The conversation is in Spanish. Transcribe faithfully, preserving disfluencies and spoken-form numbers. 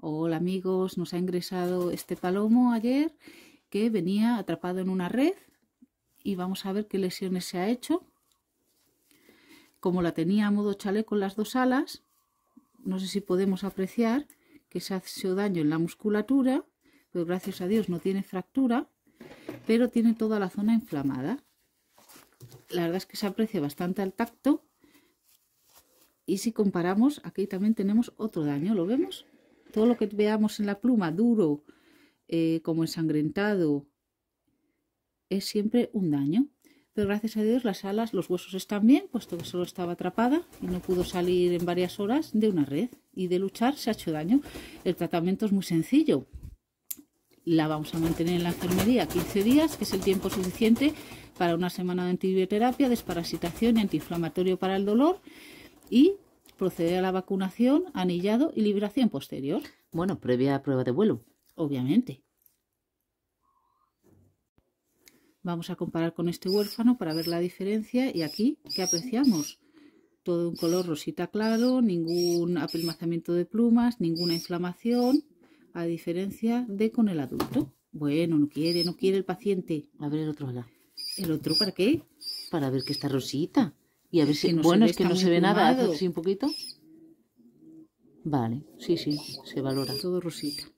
Hola amigos, nos ha ingresado este palomo ayer que venía atrapado en una red y vamos a ver qué lesiones se ha hecho. Como la tenía a modo chaleco en las dos alas, no sé si podemos apreciar que se ha hecho daño en la musculatura, pero gracias a Dios no tiene fractura, pero tiene toda la zona inflamada. La verdad es que se aprecia bastante al tacto y si comparamos, aquí también tenemos otro daño, ¿lo vemos? Todo lo que veamos en la pluma duro, eh, como ensangrentado, es siempre un daño. Pero gracias a Dios las alas, los huesos están bien, puesto que solo estaba atrapada y no pudo salir en varias horas de una red. Y de luchar se ha hecho daño. El tratamiento es muy sencillo. La vamos a mantener en la enfermería quince días, que es el tiempo suficiente para una semana de antibioterapia, desparasitación y antiinflamatorio para el dolor. Y proceder a la vacunación, anillado y liberación posterior. Bueno, previa prueba de vuelo. Obviamente. Vamos a comparar con este huérfano para ver la diferencia. Y aquí, ¿qué apreciamos? Todo un color rosita claro, ningún apelmazamiento de plumas, ninguna inflamación, a diferencia de con el adulto. Bueno, no quiere, no quiere el paciente. A ver el otro allá. ¿El otro para qué? Para ver que está rosita. Y a ver si... Que no bueno, se ve, es que está no muy se ve nada. plumado. Hace así un poquito. Vale, sí, sí, se valora. Todo rosita.